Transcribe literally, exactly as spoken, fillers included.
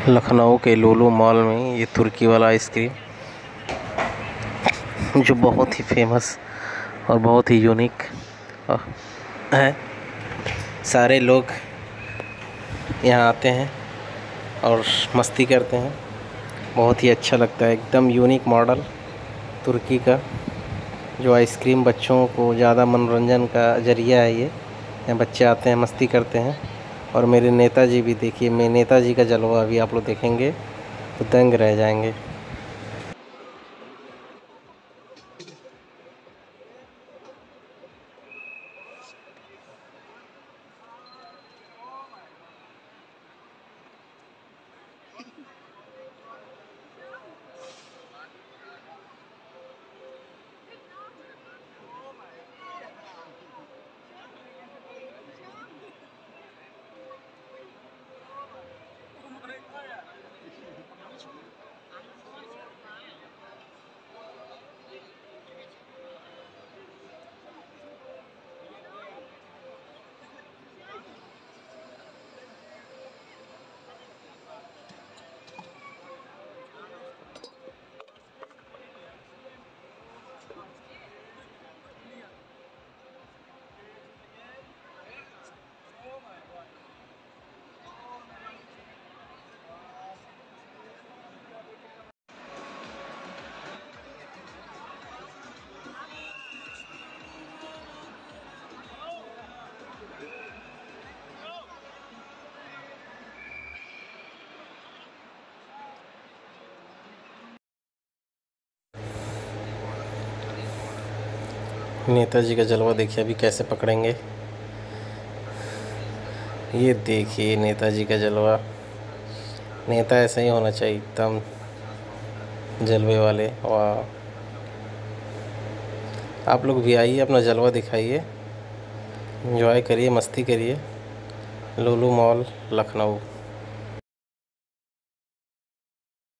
लखनऊ के लुलु मॉल में ये तुर्की वाला आइसक्रीम जो बहुत ही फेमस और बहुत ही यूनिक है। सारे लोग यहाँ आते हैं और मस्ती करते हैं। बहुत ही अच्छा लगता है, एकदम यूनिक मॉडल तुर्की का जो आइसक्रीम बच्चों को ज़्यादा मनोरंजन का ज़रिया है। ये यहाँ बच्चे आते हैं, मस्ती करते हैं। और मेरे नेताजी भी देखिए, मैं नेताजी का जलवा अभी आप लोग देखेंगे तो दंग रह जाएंगे। नेताजी का जलवा देखिए अभी कैसे पकड़ेंगे। ये देखिए नेताजी का जलवा। नेता ऐसा ही होना चाहिए, एकदम जलवे वाले। वाह, आप लोग भी आइए, अपना जलवा दिखाइए, एंजॉय करिए, मस्ती करिए। Lulu mall Lucknow.